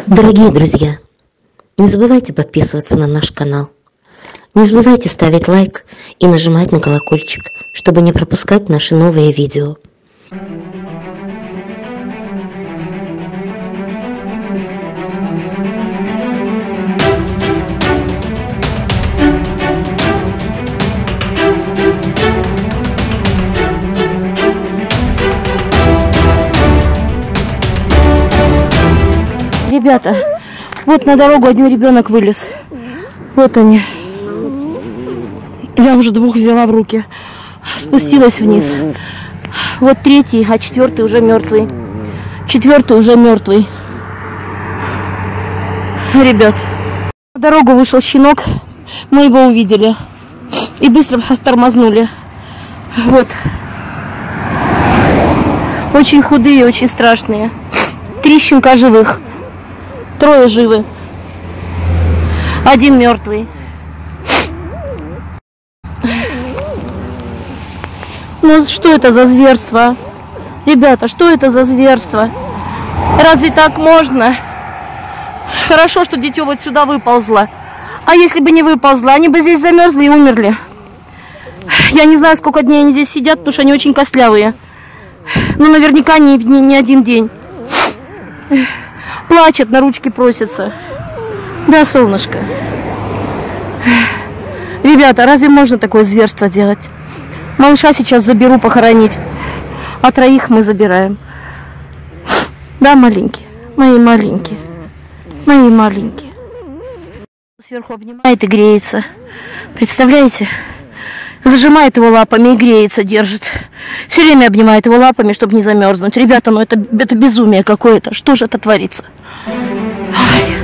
Дорогие друзья, не забывайте подписываться на наш канал. Не забывайте ставить лайк и нажимать на колокольчик, чтобы не пропускать наши новые видео. Ребята, вот на дорогу один ребенок вылез. Вот они. Я уже двух взяла в руки. Спустилась вниз. Вот третий, а четвертый уже мертвый. Четвертый уже мертвый. Ребят, на дорогу вышел щенок. Мы его увидели. И быстро тормознули. Вот. Очень худые, очень страшные. 3 щенка живых. 3 живы. 1 мертвый. Ну что это за зверство? Ребята, что это за зверство? Разве так можно? Хорошо, что дитё вот сюда выползло. А если бы не выползло, они бы здесь замерзли и умерли. Я не знаю, сколько дней они здесь сидят, потому что они очень костлявые. Но наверняка не один день. Плачет, на ручки просится. Да, солнышко. Ребята, разве можно такое зверство делать? Малыша сейчас заберу похоронить. А 3 мы забираем. Да, маленькие? Мои маленькие. Мои маленькие. Сверху обнимает и греется. Представляете? Зажимает его лапами и греется, держит. Все время обнимает его лапами, чтобы не замерзнуть. Ребята, ну это безумие какое-то. Что же это творится? Ой.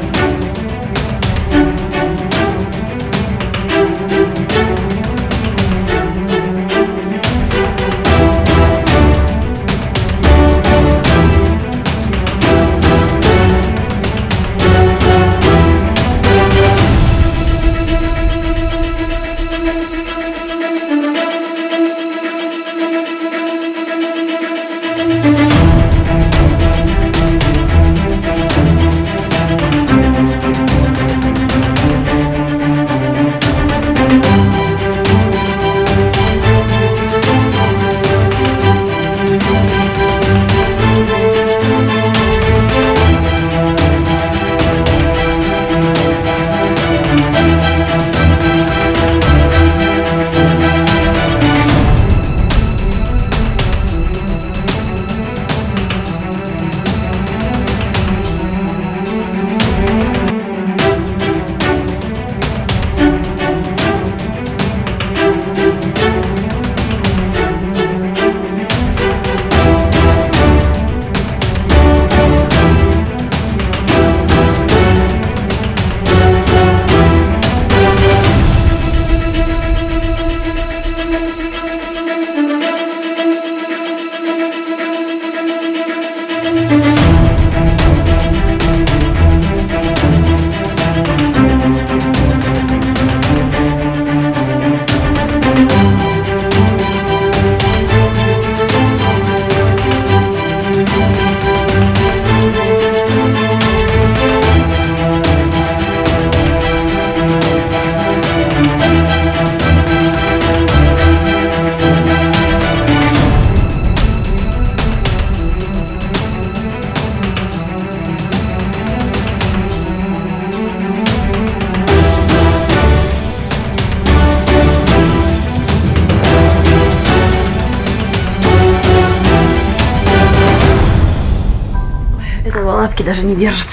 Лапки даже не держит.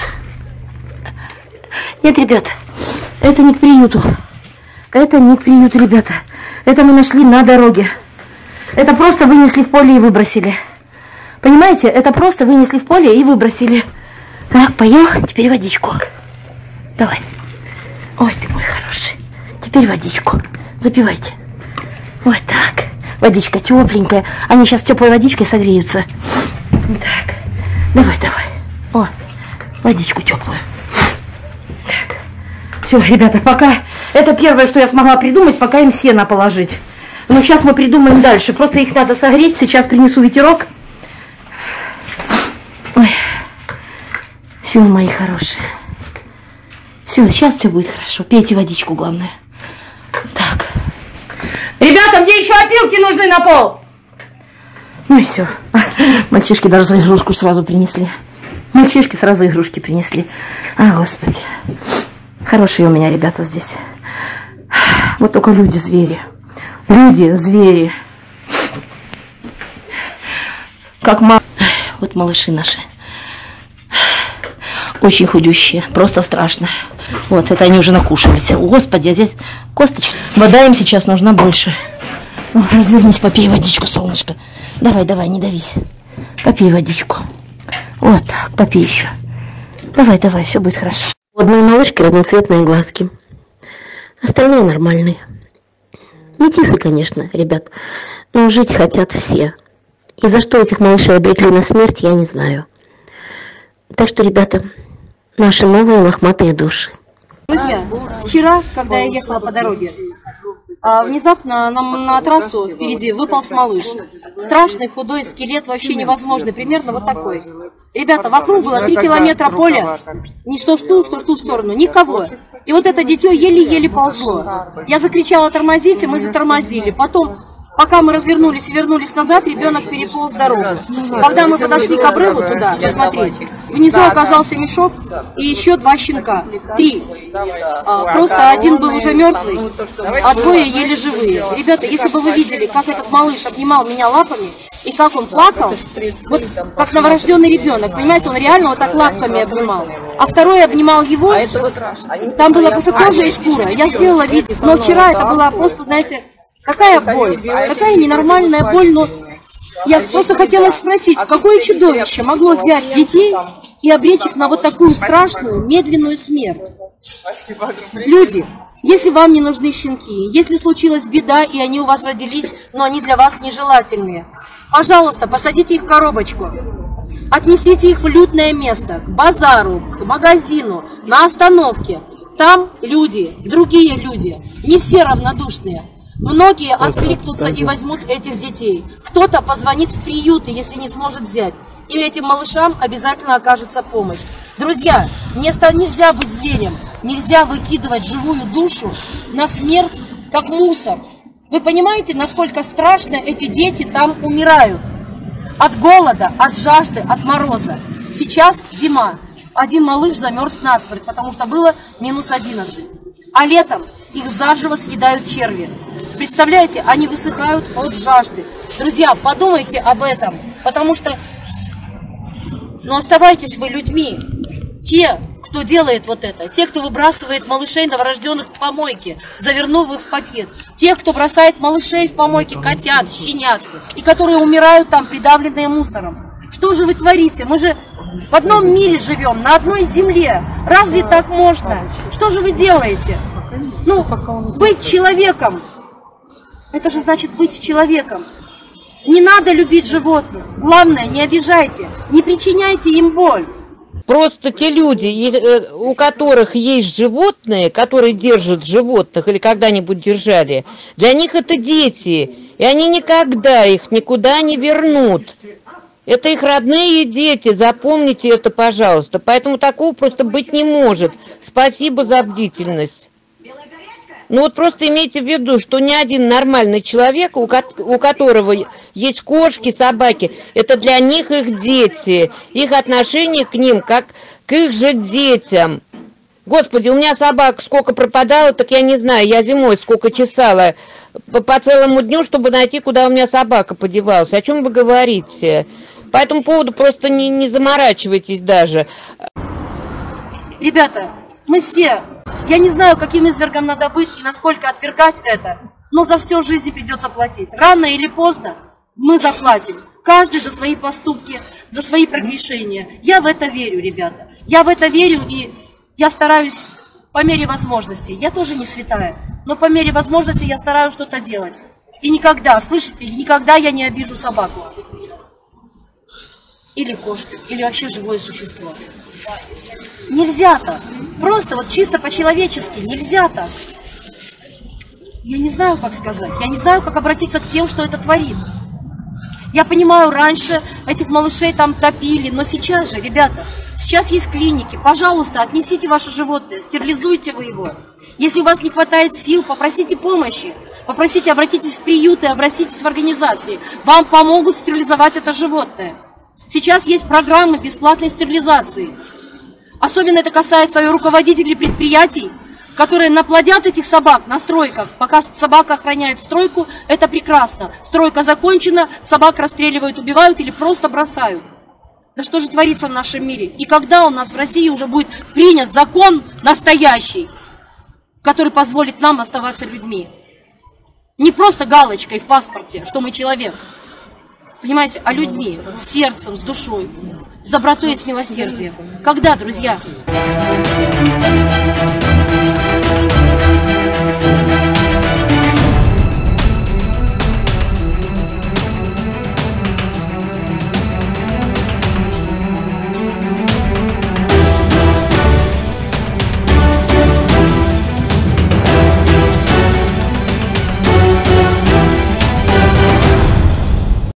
Нет, ребят, это не к приюту. Это не к приюту, ребята. Это мы нашли на дороге. Это просто вынесли в поле и выбросили. Понимаете? Это просто вынесли в поле и выбросили. Так, поел? Теперь водичку. Давай. Ой, ты мой хороший. Теперь водичку. Запивайте. Вот так. Водичка тепленькая. Они сейчас теплой водичкой согреются. Так. Давай, давай. О, водичку теплую. Так. Все, ребята, пока... Это первое, что я смогла придумать, пока им сено положить. Но сейчас мы придумаем дальше. Просто их надо согреть. Сейчас принесу ветерок. Ой. Все, мои хорошие. Все, сейчас все будет хорошо. Пейте водичку, главное. Так. Ребята, мне еще опилки нужны на пол. Ну и все. Мальчишки даже за игрушку сразу принесли. Мальчишки сразу игрушки принесли. А, Господи. Хорошие у меня ребята здесь. Вот только люди звери. Люди звери. Как вот малыши наши. Очень худющие. Просто страшно. Вот, это они уже накушались. О, Господи, а здесь косточки. Вода им сейчас нужна больше. О, развернись, попей водичку, солнышко. Давай, давай, не давись. Попей водичку. Вот так, попей еще. Давай, давай, все будет хорошо. У одной малышки разноцветные глазки. Остальные нормальные. Метисы, конечно, ребят. Но жить хотят все. И за что этих малышей обрекли на смерть, я не знаю. Так что, ребята, наши новые лохматые души. Друзья, вчера, когда я ехала по дороге, внезапно на трассу впереди выполз малыш. Страшный, худой скелет, вообще невозможный, примерно вот такой. Ребята, вокруг было 3 километра поля, ни что в ту сторону, никого. И вот это дитё еле-еле ползло. Я закричала: тормозите, мы затормозили. Потом, пока мы развернулись и вернулись назад, ребенок переполз дорогу. Когда мы подошли к обрыву туда посмотреть, внизу оказался мешок и еще 2 щенка. 3. Просто один был уже мертвый, а 2 еле живые. Ребята, если бы вы видели, как этот малыш обнимал меня лапами и как он плакал, вот как новорожденный ребенок, понимаете, он реально вот так лапками обнимал. А второй обнимал его, там была косокожая шкура, я сделала вид, но вчера это была просто, знаете, какая боль, какая ненормальная боль, но я просто хотела спросить, какое чудовище могло взять детей и обречь их на вот такую страшную, медленную смерть? Люди, если вам не нужны щенки, если случилась беда и они у вас родились, но они для вас нежелательные, пожалуйста, посадите их в коробочку, отнесите их в лютное место, к базару, к магазину, на остановке. Там люди, другие люди, не все равнодушные. Многие откликнутся и возьмут этих детей. Кто-то позвонит в приюты, если не сможет взять. И этим малышам обязательно окажется помощь. Друзья, нельзя быть зверем. Нельзя выкидывать живую душу на смерть, как мусор. Вы понимаете, насколько страшно эти дети там умирают? От голода, от жажды, от мороза. Сейчас зима. Один малыш замерз насмерть, потому что было минус 11. А летом их заживо съедают черви. Представляете, они высыхают от жажды. Друзья, подумайте об этом, потому что, оставайтесь вы людьми. Те, кто делает вот это, те, кто выбрасывает малышей новорожденных в помойки, завернув их в пакет, те, кто бросает малышей в помойки, котят, щенят, и которые умирают там, придавленные мусором. Что же вы творите? Мы же в одном мире живем, на одной земле. Разве так можно? Что же вы делаете? Быть человеком. Это же значит быть человеком. Не надо любить животных. Главное, не обижайте, не причиняйте им боль. Просто те люди, у которых есть животные, которые держат животных или когда-нибудь держали, для них это дети, и они никогда их никуда не вернут. Это их родные дети, запомните это, пожалуйста. Поэтому такого просто быть не может. Спасибо за бдительность. Просто имейте в виду, что ни один нормальный человек, у которого есть кошки, собаки, это для них их дети, их отношение к ним как к их же детям. Господи, у меня собака сколько пропадала, так я не знаю, я зимой сколько чесала по целому дню, чтобы найти, куда у меня собака подевалась. О чем вы говорите? По этому поводу просто не заморачивайтесь даже. Ребята, мы все... Я не знаю, каким извергом надо быть и насколько отвергать это, но за всю жизнь придется платить. Рано или поздно мы заплатим. Каждый за свои поступки, за свои прегрешения. Я в это верю, ребята. Я в это верю, и я стараюсь по мере возможности. Я тоже не святая, но по мере возможности я стараюсь что-то делать. И никогда, слышите, никогда я не обижу собаку. Или кошку, или вообще живое существо. Нельзя так. Просто чисто по-человечески. Нельзя так. Я не знаю, как сказать. Я не знаю, как обратиться к тем, что это творит. Я понимаю, раньше этих малышей там топили, но сейчас же, ребята, сейчас есть клиники. Пожалуйста, отнесите ваше животное, стерилизуйте вы его. Если у вас не хватает сил, попросите помощи. Попросите, обратитесь в приюты, обратитесь в организации. Вам помогут стерилизовать это животное. Сейчас есть программы бесплатной стерилизации. Особенно это касается руководителей предприятий, которые наплодят этих собак на стройках. Пока собака охраняет стройку, это прекрасно. Стройка закончена, собак расстреливают, убивают или просто бросают. Да что же творится в нашем мире? И когда у нас в России уже будет принят закон настоящий, который позволит нам оставаться людьми? Не просто галочкой в паспорте, что мы человек. Понимаете, а людьми, с сердцем, с душой, с добротой и с милосердием. Когда, друзья?